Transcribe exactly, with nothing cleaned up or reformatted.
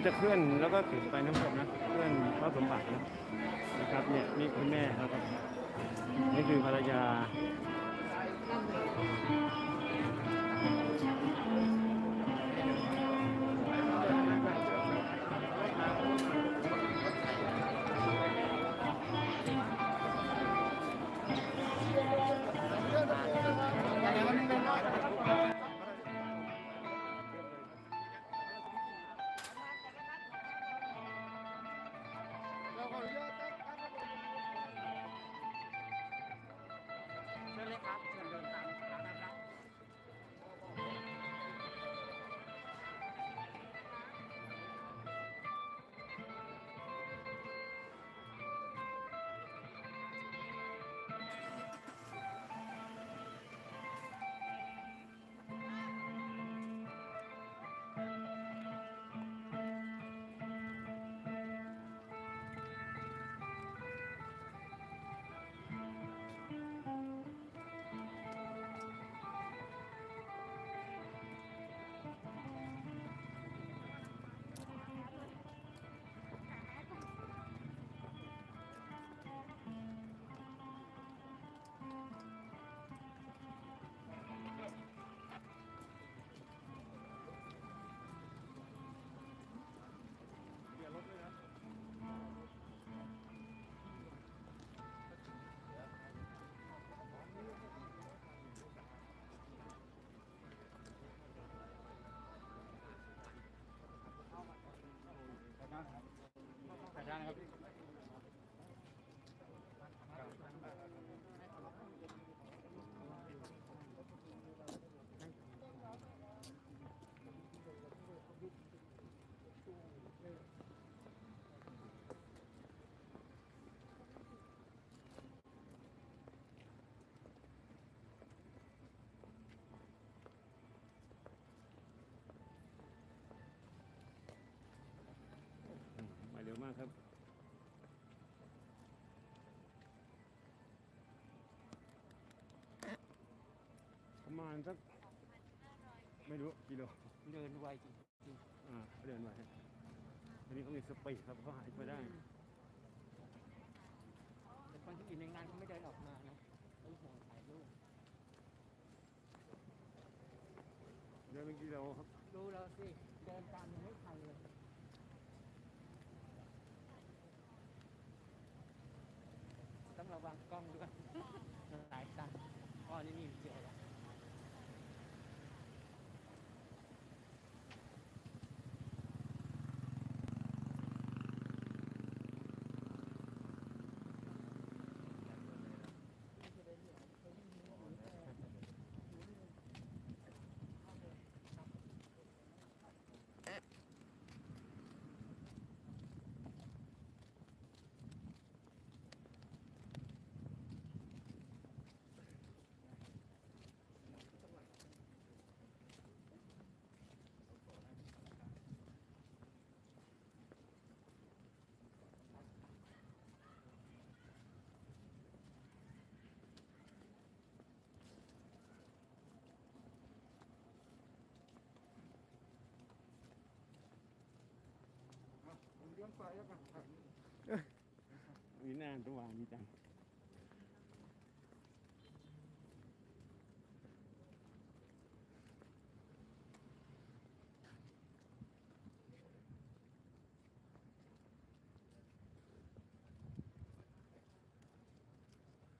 จะเคลื่อนแล้วก็ถึงไปน้ำตกนะเคลื่อนพระสมบัตินะนะครับเนี่ยนี่คุณแม่ครับนี่คือภรรยาเชิญเลยครับเชิญเดินตามร้านนะครับขายได้นะครับพี่มาเร็วมากครับประมาณสักไม่รู้กิโลเดินไวจริงอ่าเดินไปอันนี้เขามีสปีดครับเขาหายไปได้แต่คนที่อยู่ในงานเขาไม่เดินออกมานะไม่ห่วงถ่ายรูปเดินเป็นกิโลครับดูเราสิเดินตามยังไม่ทันเลยต้องระวังกล้องด้วยสายตาอ๋อนี่มีวิดีโอแล้วมีหน้าตัววางดีจัง